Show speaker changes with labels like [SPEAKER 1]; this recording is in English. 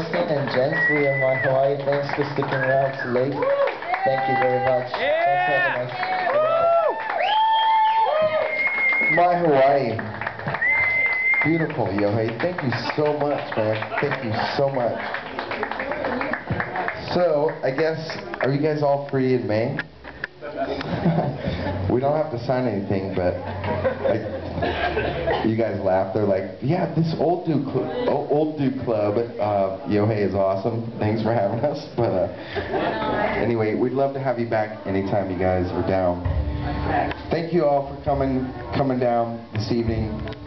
[SPEAKER 1] Kristen and gents, we are My Hawaii. Thanks for sticking around so late. Thank you very much. Thanks for having us.
[SPEAKER 2] My Hawaii. Beautiful, Yohei. Thank you so much, man. Thank you so much. So, I guess, are you guys all free in May? We don't have to sign anything, but like, you guys laugh. They're like, yeah, this old dude club, Yohei is awesome. Thanks for having us. But anyway, we'd love to have you back anytime you guys are down. Thank you all for coming down this evening.